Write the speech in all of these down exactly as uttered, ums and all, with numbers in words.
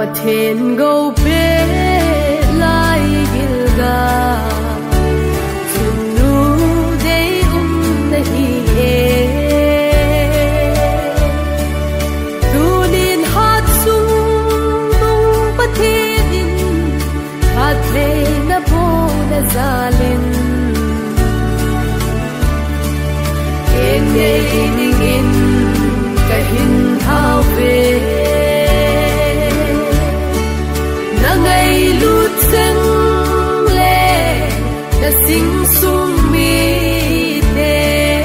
Pathen go pe lai gilga chunu dei um nahi e tunin hat sung nung pathenin pathe na po na zalin en nei ningin kahin hau pe ngày lút dâng lệ đã sinh sung mi tê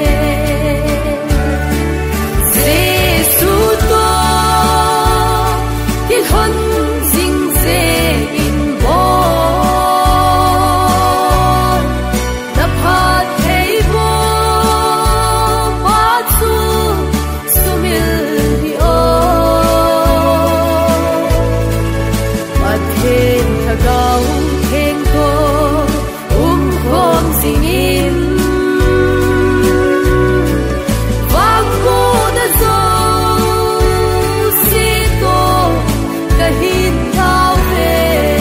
Giêsu to thiên hôn dinh dê in bó đập hạt thấy bó bát su su mil hi ô Thiên thà gạo thiên cô um khom sinh in vang cô đã dâu xí cô cả hin thao về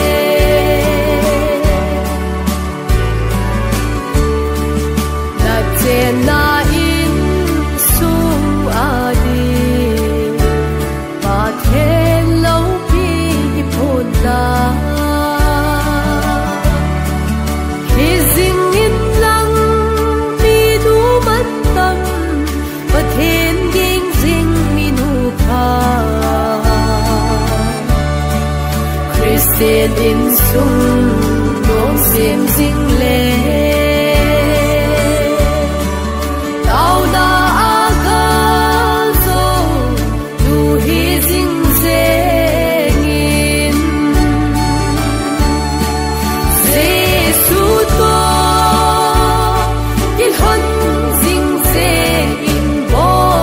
là trên na in su a đi và thiên lâu pi phun la Christian in sung nong xiêm dinh lệ tao na a ca zo nu hi dinh dê ngin Giêsu to in hôn dinh dê in bó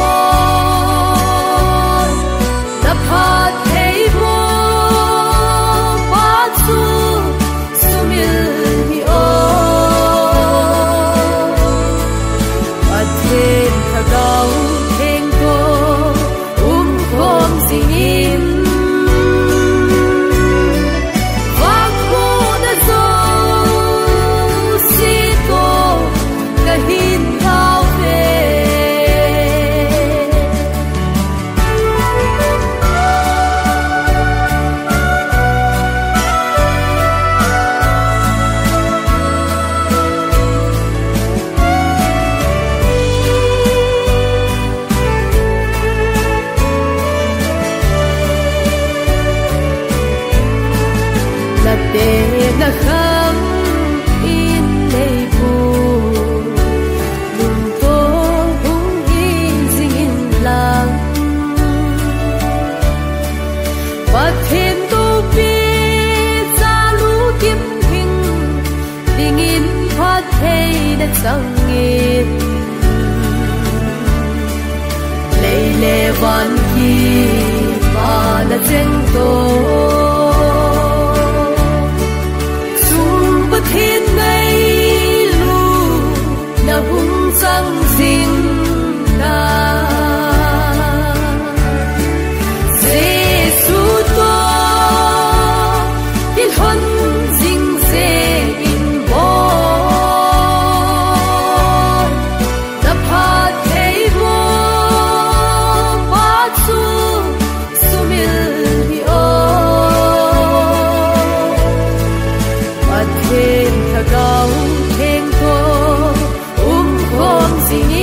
đập hạt thấy bó để na kham in nei bu lung to hung in ding in lang và thiên tu pi cha lu kim hình ding in phát thei na sang in lei le van ki ba na cheng to thiên ngày lu na hung sang dinh ta Giêsu to thiên hôn dinh dê in bó đập hạt thấy bó bát su su mil hi ô thiên thà gạo thiên cô um khom sinh